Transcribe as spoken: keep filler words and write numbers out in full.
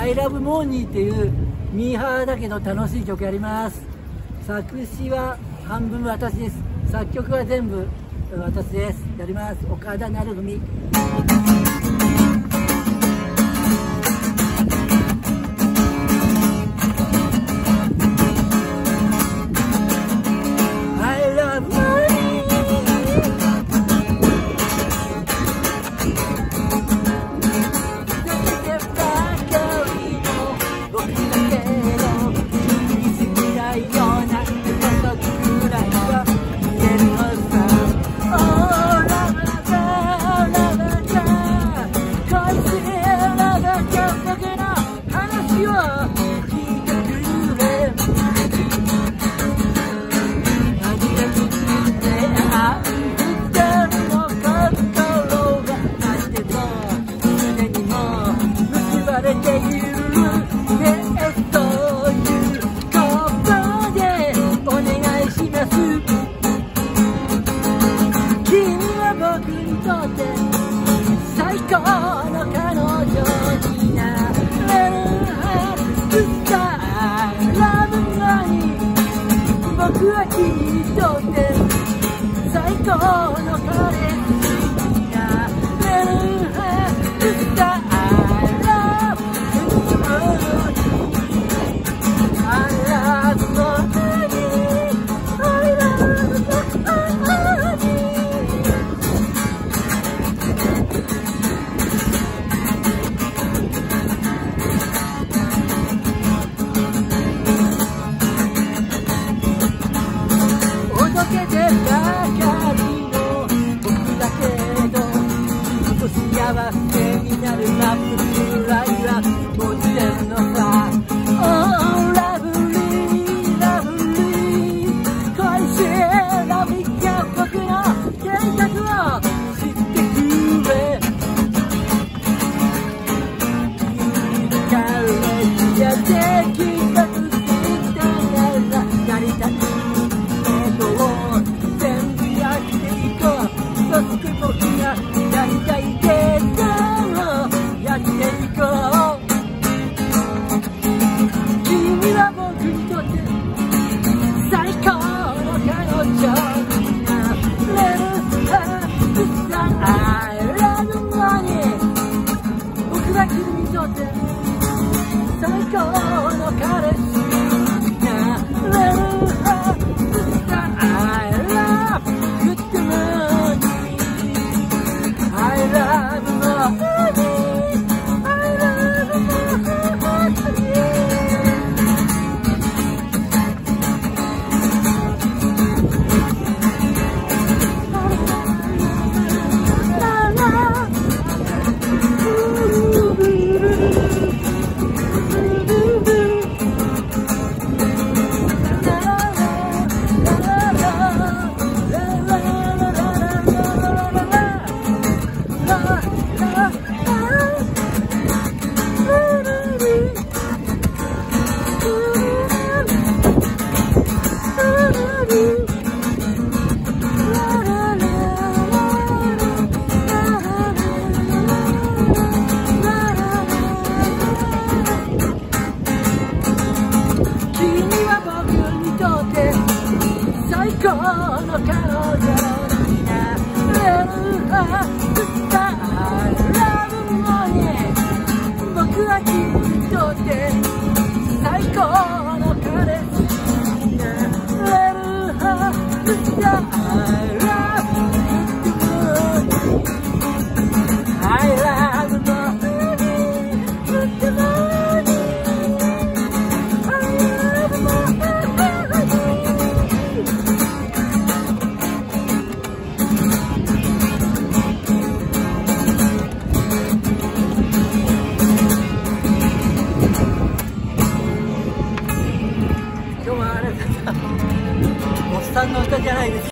I love Money っていうミーハーだけど楽しい曲やります。作詞は半分私です。作曲は全部私です。やります。岡田成文。最高の彼女になれるスタイルラブなに僕は君にとって最高の彼氏になれるスタイルラブI love money I love money届けてばかりの僕だけど幸せになるラブくらいは持ってるのさ Oh lovely lovely 恋しいラブイカ僕の計画を知ってくれ彼やできたくしたならなりたい僕がやりたいけどやっていこう君は僕にとって最高の彼女になれるI love money 僕は君にとって最高の彼氏になれるI love good money I love money, I love money. La la,最高の彼女になれるスタイルラブモニー僕は君にとって最高の彼氏になれるスタイルラブモニー I love money good money I love moneyおっさんの歌じゃないです。